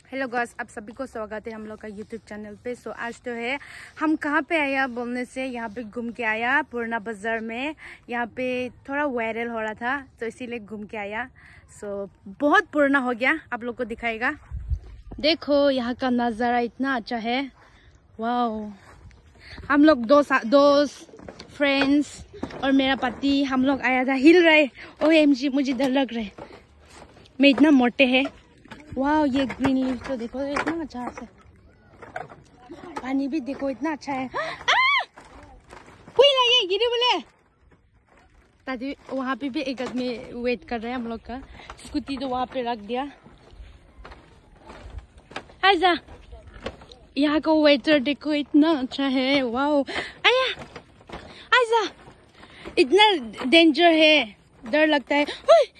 Hello guys, आप सभी को स्वागत है हम लोग का यूट्यूब चैनल पे। सो आज तो है हम कहाँ पे आया बोलने से यहाँ पे घूम के आया पुराना बाजार में। यहाँ पे थोड़ा वायरल हो रहा था तो इसीलिए घूम के आया। सो बहुत पुराना हो गया, आप लोग को दिखाएगा। देखो यहाँ का नज़ारा इतना अच्छा है, वाओ। हम लोग दो फ्रेंड्स और मेरा पति हम लोग आया था। हिल रहे, OMG मुझे डर लग रहा है, मैं इतना मोटे है। वाह, ये ग्रीन लीफ तो देखो इतना अच्छा है, पानी भी देखो इतना अच्छा है। ये गिरे बोले दादी। वहाँ पे भी एक आदमी वेट कर रहे हैं हम लोग का। स्कूटी तो वहाँ पे रख दिया। आजा, यहाँ का वेटर देखो इतना अच्छा है, वाह। आया आजा, इतना डेंजर है, डर लगता है।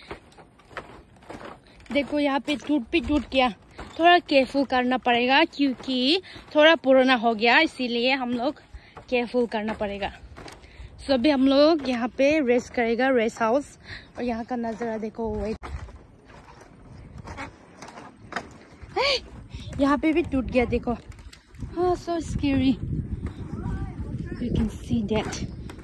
देखो यहाँ पे टूट गया, थोड़ा केयरफुल करना पड़ेगा क्योंकि थोड़ा पुराना हो गया, इसीलिए हम लोग केयरफुल करना पड़ेगा। सो अभी हम लोग यहाँ पे रेस्ट करेगा, रेस्ट हाउस। और यहाँ का नज़ारा देखो, वेट। यहाँ पे भी टूट गया देखो। हाँ, so scary, you can see that.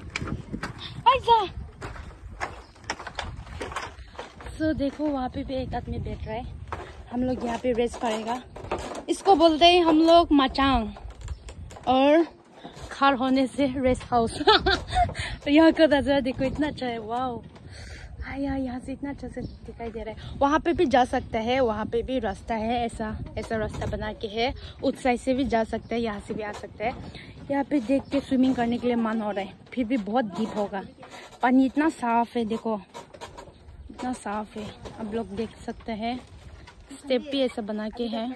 So देखो वहाँ पे भी एक आदमी बैठ रहा है। हम लोग यहाँ पे रेस्ट करेगा। इसको बोलते हैं हम लोग मचांग, और खार होने से रेस्ट हाउस। यहाँ का नजारा देखो इतना अच्छा है, वाओ। यहाँ से इतना अच्छा से दिखाई दे रहा है। वहाँ पे भी जा सकता है, वहाँ पे भी रास्ता है, ऐसा रास्ता बना के है। उस साइड से भी जा सकता है, यहाँ से भी आ सकता है। यहाँ पे देख के स्विमिंग करने के लिए मन हो रहा है, फिर भी बहुत डीप होगा। पानी इतना साफ है, देखो इतना साफ है, आप लोग देख सकते हैं। स्टेप भी ऐसा बना के है।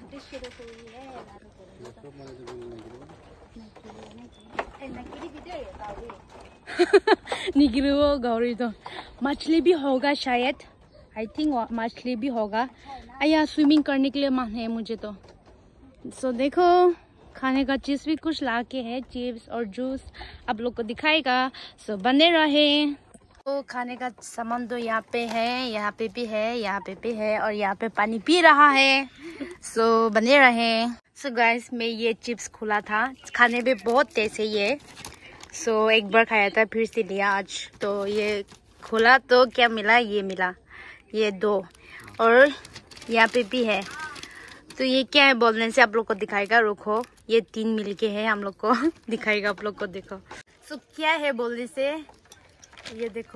निकलो गौरी, तो मछली भी होगा शायद, आई थिंक मछली भी होगा। यहाँ स्विमिंग करने के लिए मन है मुझे तो। सो देखो खाने का चीज भी कुछ ला के है, चिप्स और जूस, आप लोग को दिखाएगा। सो बने रहे। तो खाने का सामान तो यहाँ पे है, यहाँ पे भी है, यहाँ पे भी है, और यहाँ पे पानी पी रहा है। सो बने रहे। सो गाइस, मैं ये चिप्स खुला था, खाने में बहुत तेज है ये। सो एक बार खाया था, फिर से लिया आज। तो ये खुला तो क्या मिला, ये मिला, ये 2, और यहाँ पे भी है। तो ये क्या है बोलने से आप लोग को दिखाएगा, रुको। ये 3 मिल के है, हम लोग को दिखाएगा, आप लोग को देखो। सो क्या है बोलने से, ये देखो,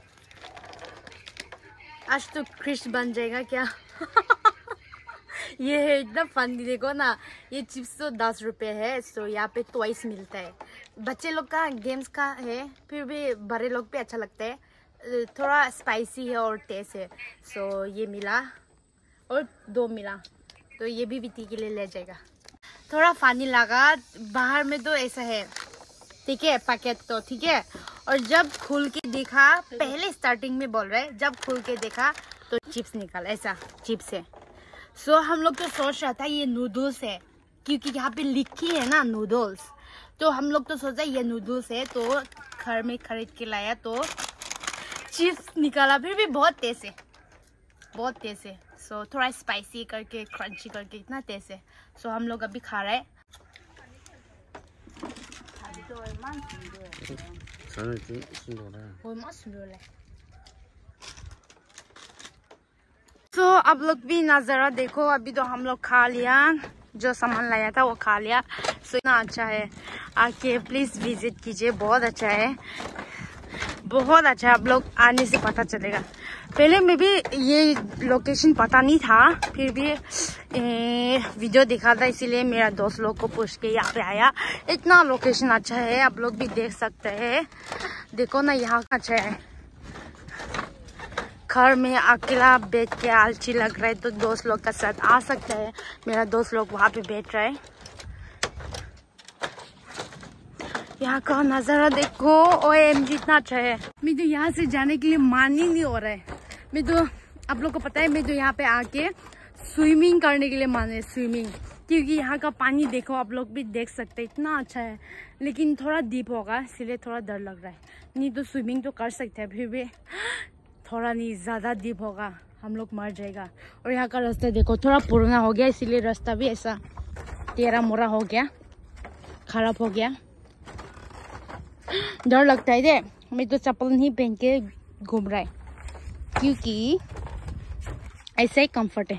आज तो क्रिश बन जाएगा क्या। ये है इतना फनी, देखो ना। ये चिप्स तो 10 रुपये है। सो यहाँ पे टॉयस मिलता है, बच्चे लोग का गेम्स का है, फिर भी बड़े लोग भी अच्छा लगता है। थोड़ा स्पाइसी है और टेस्ट है। सो ये मिला और 2 मिला, तो ये भी बीती के लिए ले जाएगा। थोड़ा फनी लगा, बाहर में तो ऐसा है, ठीक है, पैकेट तो ठीक है। और जब खुल के देखा, पहले स्टार्टिंग में बोल रहे, जब खुल के देखा तो चिप्स निकाला, ऐसा चिप्स है। सो हम लोग तो सोच रहा था ये नूडल्स है, क्योंकि यहाँ पे लिखी है ना नूडल्स, तो हम लोग तो सोचा ये नूडल्स है। तो घर में खरीद के लाया तो चिप्स निकाला, फिर भी बहुत तेज है, बहुत तेज है। सो थोड़ा स्पाइसी करके, क्रंची करके, इतना तेज है। सो हम लोग अभी खा रहे हैं। तो आप लोग भी नज़ारा देखो। अभी तो हम लोग खा लिया, जो सामान लाया था वो खा लिया। सो इतना अच्छा है, आके प्लीज विजिट कीजिए, बहुत अच्छा है, बहुत अच्छा है। आप लोग आने से पता चलेगा। पहले में भी ये लोकेशन पता नहीं था, फिर भी वीडियो देखा था, इसीलिए मेरा दोस्त लोग को पूछ के यहाँ पे आया। इतना लोकेशन अच्छा है, आप लोग भी देख सकते हैं। देखो ना, यहाँ का अच्छा है। घर में अकेला बैठ के आलसी लग रहा है तो दोस्त लोग का साथ आ सकता है। मेरा दोस्त लोग वहाँ पे बैठ रहा है। यहाँ का नज़ारा देखो, OMG इतना अच्छा है। मैं तो यहाँ से जाने के लिए मन ही नहीं हो रहा है। मैं तो, आप लोग को पता है, मैं तो यहाँ पे आके स्विमिंग करने के लिए मन है, स्विमिंग, क्योंकि यहाँ का पानी देखो, आप लोग भी देख सकते हैं, इतना अच्छा है। लेकिन थोड़ा डीप होगा, इसलिए थोड़ा डर लग रहा है। नहीं तो स्विमिंग तो कर सकते हैं, फिर भी थोड़ा नहीं, ज़्यादा डीप होगा। हम लोग मर जाएगा। और यहाँ का रास्ता देखो थोड़ा पुराना हो गया, इसीलिए रास्ता भी ऐसा टेढ़ा मोड़ा हो गया, खराब हो गया। डर लगता है दे, मैं तो चप्पल नहीं पहन के घूम रहा है क्योंकि ऐसा ही कंफर्ट है।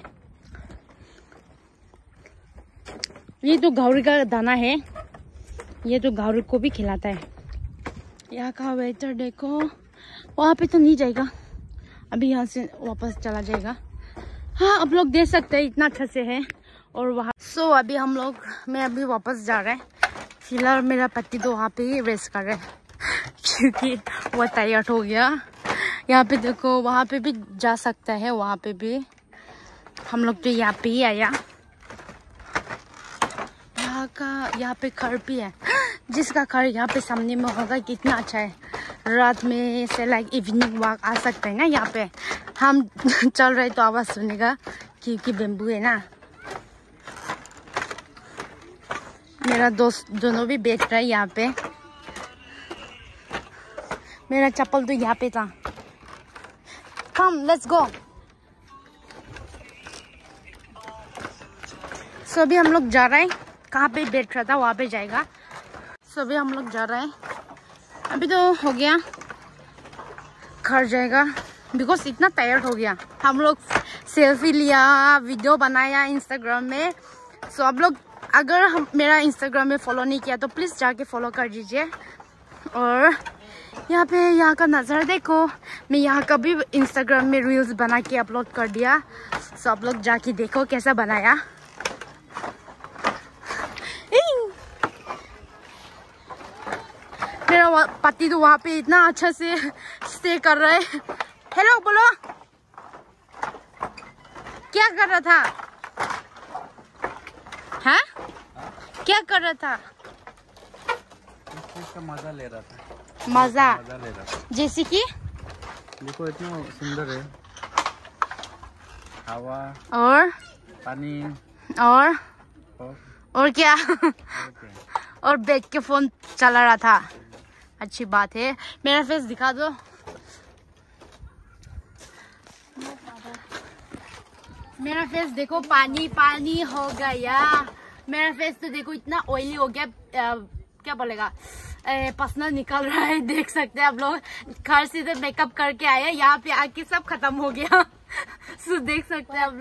ये तो घावरी का दाना है, ये तो घावरी को भी खिलाता है। यहाँ का वेदर देखो, वहाँ पे तो नहीं जाएगा, अभी यहाँ से वापस चला जाएगा। हाँ आप लोग देख सकते हैं इतना अच्छा से है। और वहाँ अभी हम लोग मैं अभी वापस जा रहा है। फिलहाल मेरा पति तो वहाँ पे ही रेस्ट कर रहा है क्योंकि वो टायर्ड हो गया। यहाँ पे देखो, वहाँ पे भी जा सकता है, वहाँ पे भी हम लोग तो यहाँ पे ही आया। यहाँ पे घर भी है, जिसका घर यहाँ पे सामने में होगा कितना अच्छा है। रात में से लाइक इवनिंग वॉक आ सकते हैं ना यहाँ पे। हम चल रहे तो आवाज सुनेगा क्योंकि बेम्बू है ना। मेरा दोस्त दोनों भी बैठ रहा है यहाँ पे। मेरा चप्पल तो यहाँ पे था। Come let's go. अभी हम लोग जा रहे हैं, कहाँ पे बैठ रहा था वहाँ पे जाएगा। अभी हम लोग जा रहे हैं, अभी तो हो गया घर जाएगा बिकॉज इतना टायर्ड हो गया। हम लोग सेल्फी लिया, वीडियो बनाया इंस्टाग्राम में। आप लोग अगर हम मेरा इंस्टाग्राम में फॉलो नहीं किया तो प्लीज़ जाके फॉलो कर दीजिए। और यहाँ पे यहाँ का नज़ारा देखो, मैं यहाँ का भी इंस्टाग्राम में रील्स बना के अपलोड कर दिया। आप लोग जाके देखो कैसा बनाया। मेरा पति तो वहाँ पे इतना अच्छा से स्टे कर रहा है। हेलो बोलो, क्या कर रहा था? हाँ क्या कर रहा था? इसका मजा ले रहा था। मजा ले रहा था। जैसे कि देखो इतना सुंदर है, हवा और पानी और क्या और बैठ के फोन चला रहा था। अच्छी बात है। मेरा फेस दिखा दो। मेरा फेस देखो, पानी पानी हो गया। मेरा फेस तो देखो इतना ऑयली हो गया, क्या बोलेगा, पसीना निकल रहा है। देख सकते हैं आप लोग, घर से तो मेकअप करके आए, यहाँ पे आके सब खत्म हो गया। देख सकते हैं आप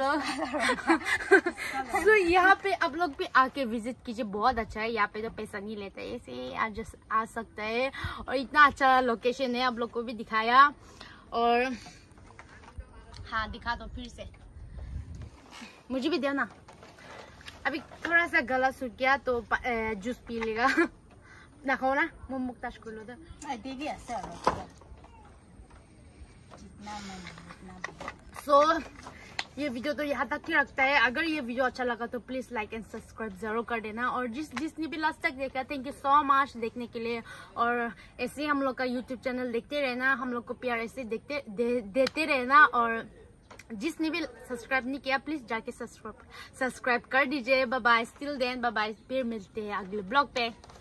लोग। यहाँ पे आप लोग भी आके विजिट कीजिए, बहुत अच्छा है। यहाँ पे तो पैसा नहीं लेता है, ऐसे आ सकता है। और इतना अच्छा लोकेशन है, आप लोग को भी दिखाया। और हाँ दिखा दो फिर से, मुझे भी दो ना। अभी थोड़ा सा गला सूख गया तो जूस पी लेगा। देखो ना मुख ताश कर लो। ये वीडियो तो यहाँ तक ही रखता है। अगर ये वीडियो अच्छा लगा तो प्लीज लाइक एंड सब्सक्राइब जरूर कर देना। और जिसने भी लास्ट तक देखा, थैंक यू सो मच देखने के लिए। और ऐसे ही हम लोग का यूट्यूब चैनल देखते रहना, हम लोग को प्यार ऐसे देते रहना। और जिसने भी सब्सक्राइब नहीं किया प्लीज जाके सब्सक्राइब कर दीजिए। Bye bye, still then bye bye, फिर मिलते हैं अगले ब्लॉग पे।